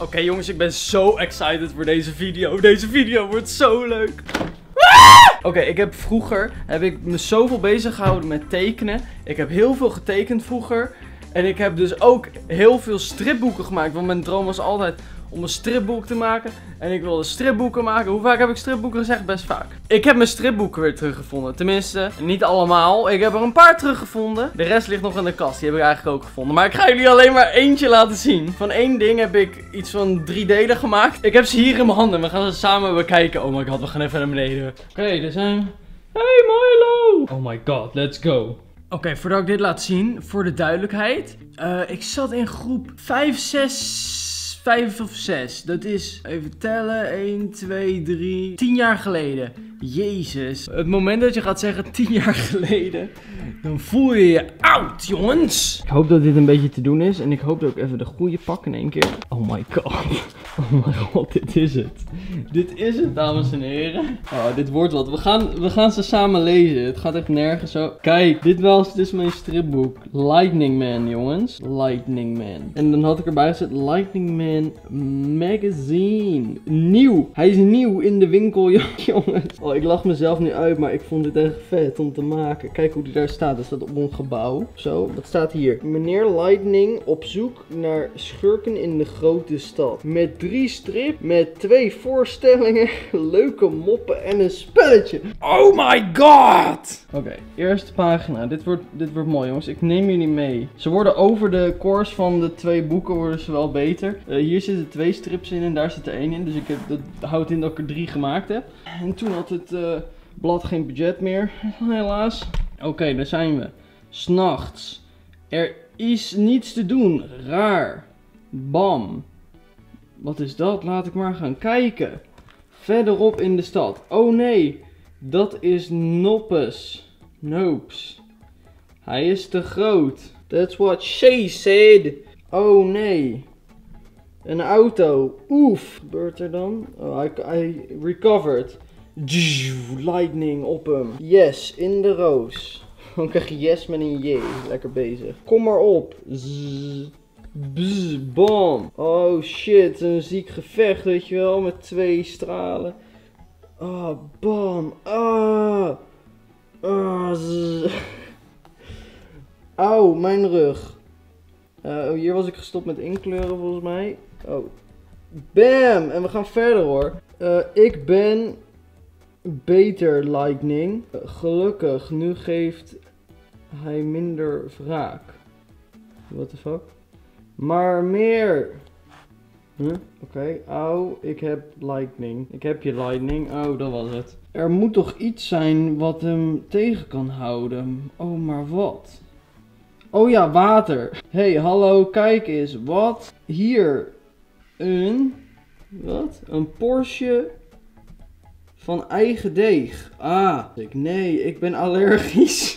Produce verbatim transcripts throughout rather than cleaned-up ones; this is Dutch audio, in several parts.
Oké okay, jongens, ik ben zo excited voor deze video. Deze video wordt zo leuk. Oké, okay, ik heb vroeger heb ik me zoveel bezig gehouden met tekenen. Ik heb heel veel getekend vroeger. En ik heb dus ook heel veel stripboeken gemaakt. Want mijn droom was altijd om een stripboek te maken. En ik wilde stripboeken maken. Hoe vaak heb ik stripboeken gezegd? Best vaak. Ik heb mijn stripboeken weer teruggevonden. Tenminste, niet allemaal. Ik heb er een paar teruggevonden. De rest ligt nog in de kast. Die heb ik eigenlijk ook gevonden. Maar ik ga jullie alleen maar eentje laten zien. Van één ding heb ik iets van drie delen gemaakt. Ik heb ze hier in mijn handen. We gaan ze samen bekijken. Oh my god, we gaan even naar beneden. Oké, okay, daar zijn we. Hey Milo! Oh my god, let's go. Oké, okay, voordat ik dit laat zien, voor de duidelijkheid. Uh, ik zat in groep vijf, zes... vijf of zes. Dat is, even tellen, één, twee, drie, tien jaar geleden. Jezus. Het moment dat je gaat zeggen tien jaar geleden, dan voel je je oud, jongens. Ik hoop dat dit een beetje te doen is. En ik hoop dat ik even de goede pak in één keer. Oh my god. Oh my god, dit is het. Dit is het, dames en heren. Oh, dit wordt wat. We gaan, we gaan ze samen lezen. Het gaat echt nergens zo. Kijk, dit was dus mijn stripboek. Lightning Man, jongens. Lightning Man. En dan had ik erbij gezet Lightning Man Magazine. Nieuw. Hij is nieuw in de winkel, jongens. Oh, ik lach mezelf nu uit, maar ik vond dit echt vet om te maken. Kijk hoe die daar staat. Dat staat op een gebouw. Zo, wat staat hier? Meneer Lightning op zoek naar schurken in de grote stad. Met drie strip, met twee voorstellingen, leuke moppen en een spelletje. Oh my god! Oké, okay, eerste pagina. Dit wordt, dit wordt mooi, jongens. Ik neem jullie mee. Ze worden over de course van de twee boeken worden ze wel beter. Uh, hier zitten twee strips in en daar zit er één in. Dus ik heb, dat houdt in dat ik er drie gemaakt heb. En toen had het uh, blad geen budget meer, helaas. Oké, okay, daar zijn we. 's Nachts. Er is niets te doen. Raar. Bam. Wat is dat? Laat ik maar gaan kijken. Verderop in de stad. Oh nee, dat is Noppes. Nopes. Hij is te groot. That's what she said. Oh nee. Een auto. Oef. Wat gebeurt er dan? Oh, hij, hij recovered. Lightning op hem. Yes, in de roos. Dan krijg je yes met een J. Lekker bezig. Kom maar op. Zzz. Bzz, bam. Oh shit, een ziek gevecht, weet je wel, met twee stralen. Ah, oh, bam. Ah. Ah, Auw, mijn rug. Uh, hier was ik gestopt met inkleuren volgens mij. Oh. Bam! En we gaan verder hoor. Uh, ik ben beter, Lightning. Uh, gelukkig, nu geeft hij minder wraak. What the fuck? Maar meer. Huh? Oké, okay. Auw, ik heb Lightning. Ik heb je Lightning. Oh, dat was het. Er moet toch iets zijn wat hem tegen kan houden. Oh, maar wat? Oh ja, water. Hey, hallo, kijk eens. Wat? Hier. Een... Wat? Een Porsche van eigen deeg. Ah. Nee, ik ben allergisch.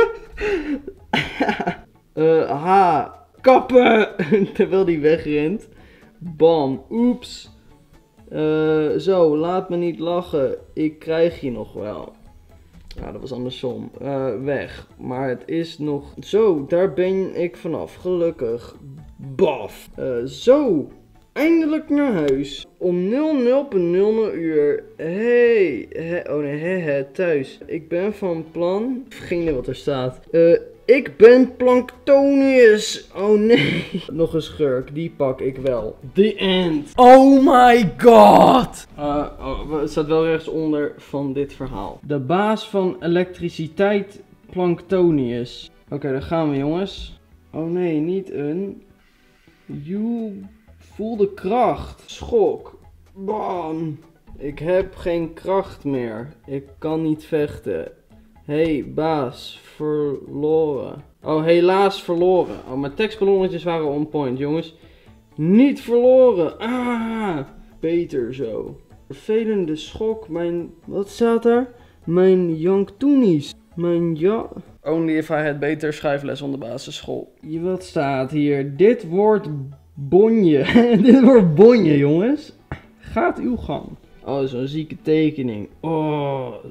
uh, ha. Kappen! Terwijl die wegrent. Bam. Oeps. Uh, zo, laat me niet lachen. Ik krijg je nog wel. Ja, dat was andersom. Uh, weg. Maar het is nog... Zo, daar ben ik vanaf. Gelukkig. Baf. Uh, zo. Eindelijk naar huis. Om nul nul nul nul uur. Hey. He, oh nee, he, he, thuis. Ik ben van plan... Vergeet wat er staat. Uh, ik ben Planktonius. Oh nee. Nog een schurk. Die pak ik wel. The end. Oh my god. Uh, oh, het staat wel rechtsonder van dit verhaal. De baas van elektriciteit Planktonius. Oké, okay, daar gaan we jongens. Oh nee, niet een... You... Voel de kracht. Schok. Bam. Ik heb geen kracht meer. Ik kan niet vechten. Hey, baas. Verloren. Oh, helaas verloren. Oh, mijn tekstballonnetjes waren on point, jongens. Niet verloren. Ah. Beter zo. Vervelende schok. Mijn... Wat staat daar? Mijn Janktoenies. Mijn ja... Only if I had beter schrijfles op de basisschool. Wat staat hier? Dit wordt... Bonje. Dit wordt bonje, jongens. Gaat uw gang. Oh, zo'n zieke tekening. Oh.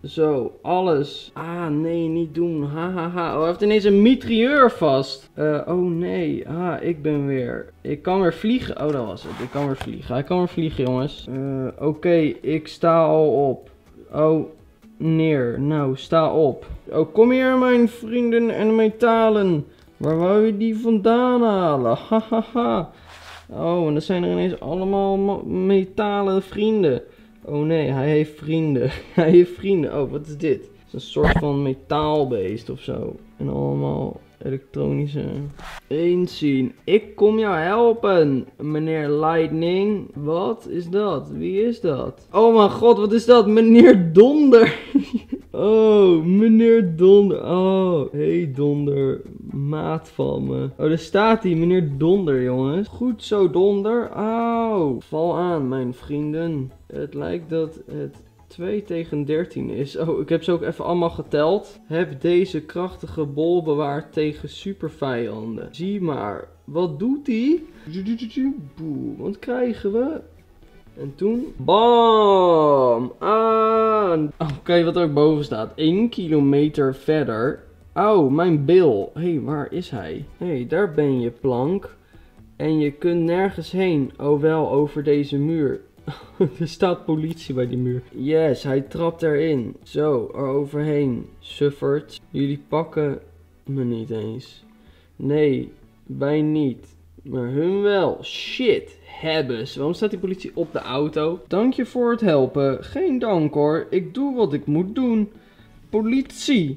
Zo, alles. Ah, nee, niet doen. Hahaha. Ha, ha. Oh, hij heeft ineens een mitrailleur vast. Uh, oh nee. Ah, ik ben weer. Ik kan weer vliegen. Oh, dat was het. Ik kan weer vliegen. Hij kan weer vliegen, jongens. Uh, Oké, okay, ik sta al op. Oh, neer. Nou, sta op. Oh, kom hier, mijn vrienden en metalen. Waar wou je die vandaan halen? Hahaha. Oh, en dat zijn er ineens allemaal metalen vrienden. Oh nee, hij heeft vrienden. Hij heeft vrienden. Oh, wat is dit? Het is een soort van metaalbeest of zo. En allemaal elektronische. Eens zien. Ik kom jou helpen, meneer Lightning. Wat is dat? Wie is dat? Oh mijn god, wat is dat? Meneer Donder. Oh, meneer Donder. Oh, hey Donder. Maat van me. Oh, daar staat hij, meneer Donder, jongens. Goed zo, Donder. Auw. Val aan, mijn vrienden. Het lijkt dat het twee tegen dertien is. Oh, ik heb ze ook even allemaal geteld. Heb deze krachtige bol bewaard tegen supervijanden. Zie maar. Wat doet hij? Boe. Wat krijgen we? En toen... Bam! Aan! Oké, okay, wat er ook boven staat. één kilometer verder. Auw, mijn bil. Hé, hey, waar is hij? Hé, hey, daar ben je, plank. En je kunt nergens heen. Oh, wel over deze muur. Er staat politie bij die muur. Yes, hij trapt erin. Zo, er overheen. Suffert. Jullie pakken me niet eens. Nee, wij niet. Maar hun wel. Shit. Hebben ze. Waarom staat die politie op de auto? Dank je voor het helpen. Geen dank hoor. Ik doe wat ik moet doen. Politie.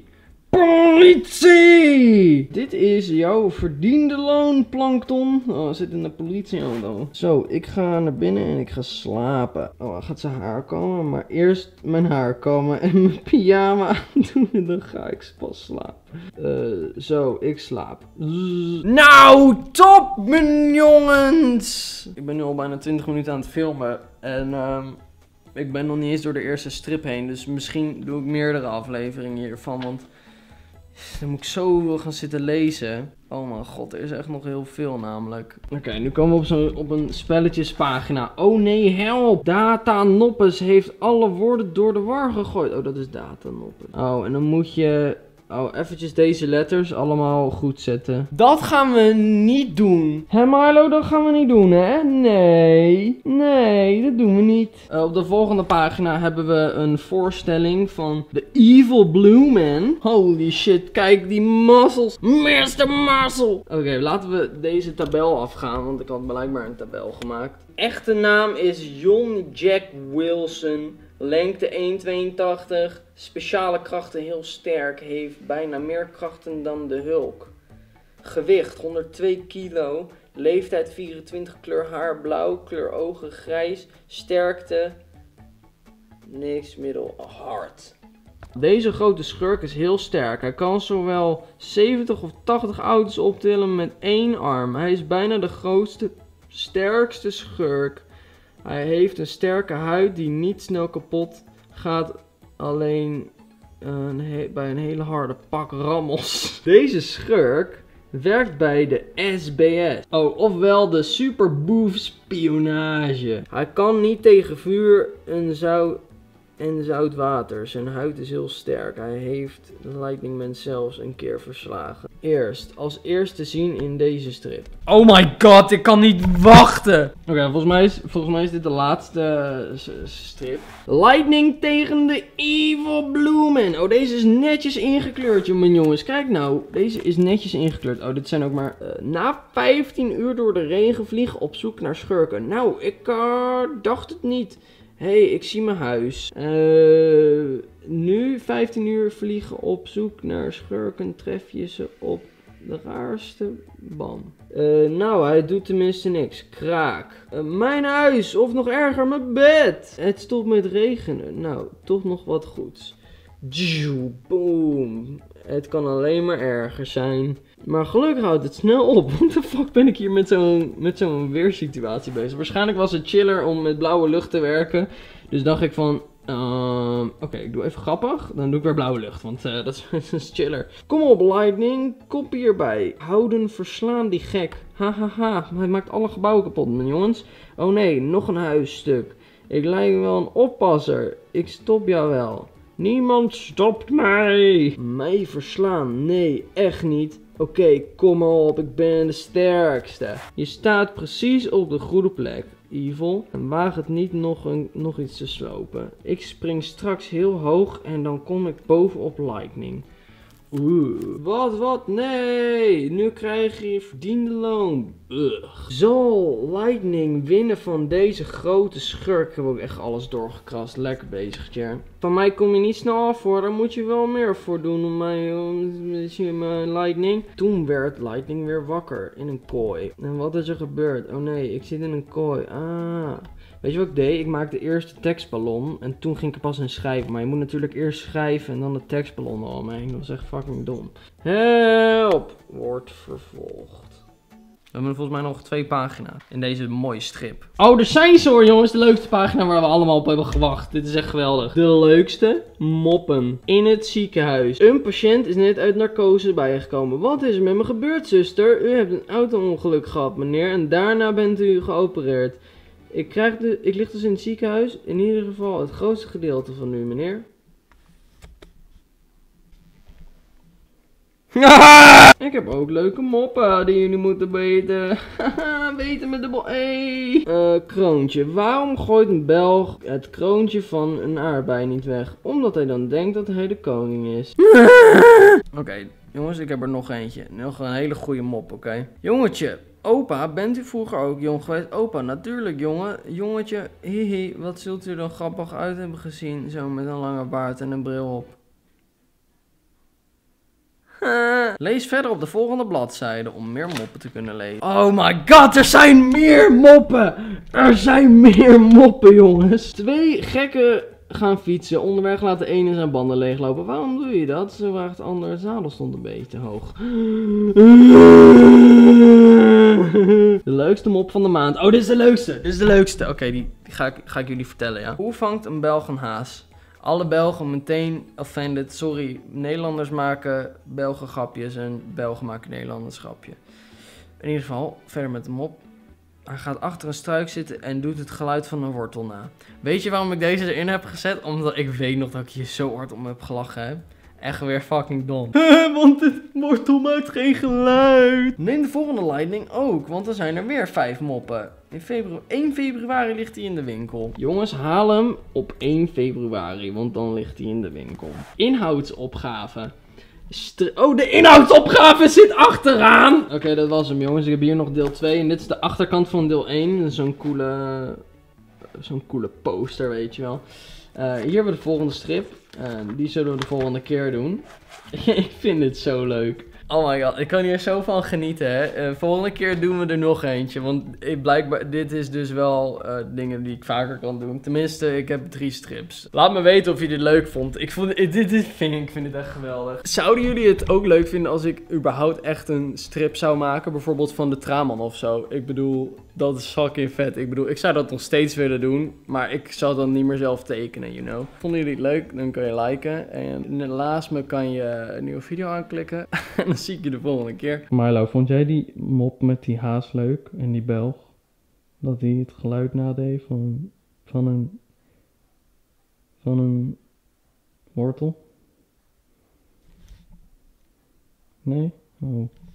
Politie! Dit is jouw verdiende loon, Plankton. Oh, hij zit in de politieauto. Zo, ik ga naar binnen en ik ga slapen. Oh, hij gaat zijn haar komen. Maar eerst mijn haar komen en mijn pyjama doen. En dan ga ik pas slapen. Uh, zo, ik slaap. Zzz. Nou, top, mijn jongens! Ik ben nu al bijna twintig minuten aan het filmen. En um, ik ben nog niet eens door de eerste strip heen. Dus misschien doe ik meerdere afleveringen hiervan. Want... dan moet ik zo gaan zitten lezen. Oh mijn god, er is echt nog heel veel namelijk. Oké, okay, nu komen we op, zo, op een spelletjespagina. Oh nee, help! Data Noppes heeft alle woorden door de war gegooid. Oh, dat is Data Noppes. Oh, en dan moet je... oh, eventjes deze letters allemaal goed zetten. Dat gaan we niet doen. Hé Milo, dat gaan we niet doen, hè? Nee. Nee, dat doen we niet. Uh, op de volgende pagina hebben we een voorstelling van de Evil Blue Man. Holy shit, kijk die muscles. mister Muscle. Oké, okay, laten we deze tabel afgaan, want ik had blijkbaar een tabel gemaakt. Echte naam is John Jack Wilson. Lengte één komma tweeëntachtig, speciale krachten heel sterk, heeft bijna meer krachten dan de Hulk. Gewicht honderdtwee kilo, leeftijd vierentwintig, kleur haar blauw, kleur ogen grijs, sterkte niks, middel hard. Deze grote schurk is heel sterk. Hij kan zowel zeventig of tachtig auto's optillen met één arm. Hij is bijna de grootste, sterkste schurk. Hij heeft een sterke huid die niet snel kapot gaat, alleen een bij een hele harde pak rammels. Deze schurk werkt bij de S B S. Oh, ofwel de Superboof spionage. Hij kan niet tegen vuur en zout en zout water. Zijn huid is heel sterk. Hij heeft Lightning Man zelfs een keer verslagen. Eerst, als eerste zien in deze strip. Oh my god, ik kan niet wachten! Oké, okay, volgens mij is, volgens mij is dit de laatste uh, strip. Lightning tegen de Evil Blue Man. Oh, deze is netjes ingekleurd, mijn jongens. Kijk nou, deze is netjes ingekleurd. Oh, dit zijn ook maar uh, na vijftien uur door de regen vliegen op zoek naar schurken. Nou, ik uh, dacht het niet. Hé, hey, ik zie mijn huis. Uh, nu vijftien uur vliegen op zoek naar schurken. Tref je ze op de raarste bam. Uh, nou, hij doet tenminste niks. Kraak. Uh, mijn huis, of nog erger, mijn bed. Het stopt met regenen. Nou, toch nog wat goeds. Boom. Het kan alleen maar erger zijn. Maar gelukkig houdt het snel op. What the fuck ben ik hier met zo'n met zo'n weersituatie bezig? Waarschijnlijk was het chiller om met blauwe lucht te werken. Dus dacht ik van... Uh, Oké, okay, ik doe even grappig. Dan doe ik weer blauwe lucht, want uh, dat, is, dat is chiller. Kom op, Lightning. Kop hierbij. Houden, verslaan die gek. Hahaha, ha, ha. Hij maakt alle gebouwen kapot, mijn jongens. Oh nee, nog een huisstuk. Ik lijk wel een oppasser. Ik stop jou wel. Niemand stopt mij. Mij verslaan? Nee, echt niet. Oké, okay, kom maar op, ik ben de sterkste. Je staat precies op de goede plek, Evil. En waag het niet nog, een, nog iets te slopen. Ik spring straks heel hoog en dan kom ik bovenop Lightning. Oeh. Wat, wat? Nee! Nu krijg je verdiende loon. Ugh. Zal Lightning winnen van deze grote schurk? Ik heb ook echt alles doorgekrast. Lekker bezig, Jer. Van mij kom je niet snel af hoor. Daar moet je wel meer voor doen om mij, um, Lightning. Toen werd Lightning weer wakker in een kooi. En wat is er gebeurd? Oh nee, ik zit in een kooi. Ah. Weet je wat ik deed? Ik maakte eerst de tekstballon en toen ging ik er pas in schrijven. Maar je moet natuurlijk eerst schrijven en dan de tekstballon eromheen. Dat was echt fucking dom. Help! Wordt vervolgd. We hebben volgens mij nog twee pagina's in deze mooie strip. Oh, er zijn ze hoor jongens. De leukste pagina waar we allemaal op hebben gewacht. Dit is echt geweldig. De leukste moppen. In het ziekenhuis. Een patiënt is net uit narcose bijgekomen. Wat is er met me gebeurd, zuster? U hebt een auto-ongeluk gehad, meneer. En daarna bent u geopereerd. Ik, krijg de, ik lig dus in het ziekenhuis. In ieder geval het grootste gedeelte van u, meneer. Ik heb ook leuke moppen die jullie moeten weten. Weten met de bo... Hey. Uh, kroontje. Waarom gooit een Belg het kroontje van een aardbei niet weg? Omdat hij dan denkt dat hij de koning is. Oké, okay, jongens, ik heb er nog eentje. Nog een hele goede mop, oké? Okay? Jongetje. Opa, bent u vroeger ook jong geweest? Opa, natuurlijk jongen. Jongetje, hihi, wat zult u er grappig uit hebben gezien? Zo met een lange baard en een bril op. Lees verder op de volgende bladzijde om meer moppen te kunnen lezen. Oh my god, er zijn meer moppen! Er zijn meer moppen, jongens. Twee gekken gaan fietsen. Onderweg laat de ene zijn banden leeglopen. Waarom doe je dat? Zo vraagt de ander. Het zadel stond een beetje te hoog. De leukste mop van de maand. Oh, dit is de leukste. Dit is de leukste. Oké, okay, die, die ga, ik, ga ik jullie vertellen, ja. Hoe vangt een Belg een haas? Alle Belgen meteen offended. Sorry, Nederlanders maken Belgen grapjes en Belgen maken Nederlanders grapje. In ieder geval, verder met de mop. Hij gaat achter een struik zitten en doet het geluid van een wortel na. Weet je waarom ik deze erin heb gezet? Omdat ik weet nog dat ik hier zo hard om heb gelachen heb. Echt weer fucking dom. Want het wortel maakt geen geluid. Neem de volgende Lightning ook, want er zijn er weer vijf moppen. In februari, één februari ligt hij in de winkel. Jongens, haal hem op één februari, want dan ligt hij in de winkel. Inhoudsopgave. Stri oh, de inhoudsopgave zit achteraan! Oké, okay, dat was hem jongens. Ik heb hier nog deel twee en dit is de achterkant van deel één. Zo'n coole, zo'n coole poster, weet je wel. Uh, hier hebben we de volgende strip. Uh, die zullen we de volgende keer doen. Ik vind dit zo leuk. Oh my god, ik kan hier zo van genieten, hè. Uh, volgende keer doen we er nog eentje. Want ik, blijkbaar, dit is dus wel uh, dingen die ik vaker kan doen. Tenminste, ik heb drie strips. Laat me weten of je dit leuk vond. Ik, vond, dit, dit vind, ik vind het echt geweldig. Zouden jullie het ook leuk vinden als ik überhaupt echt een strip zou maken? Bijvoorbeeld van de Traman of zo. Ik bedoel, dat is fucking vet. Ik bedoel, ik zou dat nog steeds willen doen. Maar ik zou dan niet meer zelf tekenen, you know. Vonden jullie het leuk? Dan kan je liken. En naast me kan je een nieuwe video aanklikken. En dan zie ik je de volgende keer. Milo, vond jij die mop met die haas leuk en die Belg? Dat hij het geluid nadeed van, van een van een wortel? Nee? Oh.